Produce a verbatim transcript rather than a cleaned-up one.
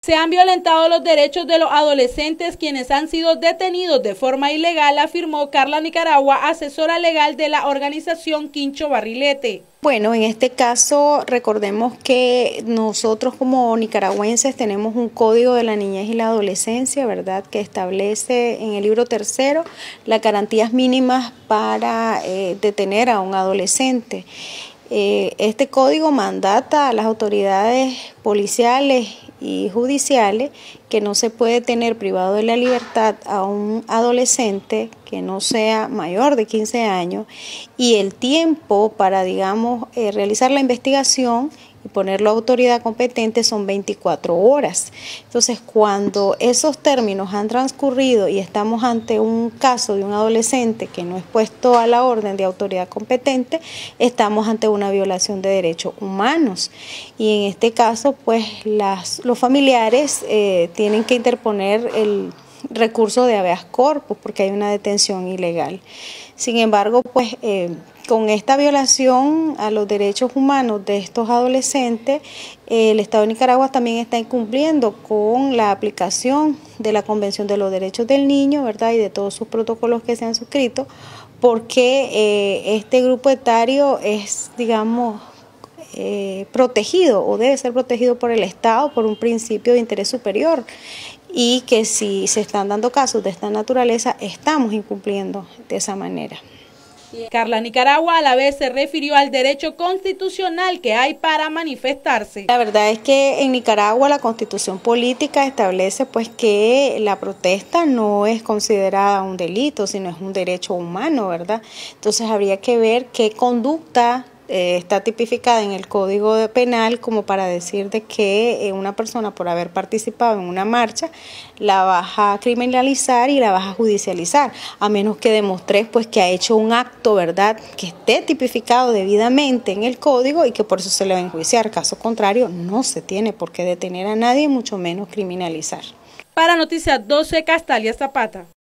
Se han violentado los derechos de los adolescentes quienes han sido detenidos de forma ilegal, afirmó Carla Nicaragua, asesora legal de la organización Quincho Barrilete. Bueno, en este caso recordemos que nosotros como nicaragüenses tenemos un código de la niñez y la adolescencia, ¿verdad?, que establece en el libro tercero las garantías mínimas para eh, detener a un adolescente. Eh, este código mandata a las autoridades policiales y judiciales que no se puede tener privado de la libertad a un adolescente que no sea mayor de quince años y el tiempo para, digamos, eh, realizar la investigación y ponerlo a autoridad competente son veinticuatro horas. Entonces, cuando esos términos han transcurrido y estamos ante un caso de un adolescente que no es puesto a la orden de autoridad competente, estamos ante una violación de derechos humanos. Y en este caso, pues, las, los familiares eh, tienen que interponer el recurso de habeas corpus porque hay una detención ilegal. Sin embargo, pues eh, con esta violación a los derechos humanos de estos adolescentes, eh, el Estado de Nicaragua también está incumpliendo con la aplicación de la Convención de los Derechos del Niño, ¿verdad?, y de todos sus protocolos que se han suscrito, porque eh, este grupo etario es, digamos, eh, protegido o debe ser protegido por el Estado por un principio de interés superior. Y que si se están dando casos de esta naturaleza, estamos incumpliendo de esa manera. Carla Nicaragua a la vez se refirió al derecho constitucional que hay para manifestarse. La verdad es que en Nicaragua la Constitución política establece pues que la protesta no es considerada un delito, sino es un derecho humano, ¿verdad? Entonces habría que ver qué conducta Eh, está tipificada en el Código Penal como para decir de que eh, una persona por haber participado en una marcha la vas a criminalizar y la vas a judicializar, a menos que demostres pues que ha hecho un acto, ¿verdad?, que esté tipificado debidamente en el código y que por eso se le va a enjuiciar. Caso contrario, no se tiene por qué detener a nadie, mucho menos criminalizar. Para Noticias doce, Castalia Zapata.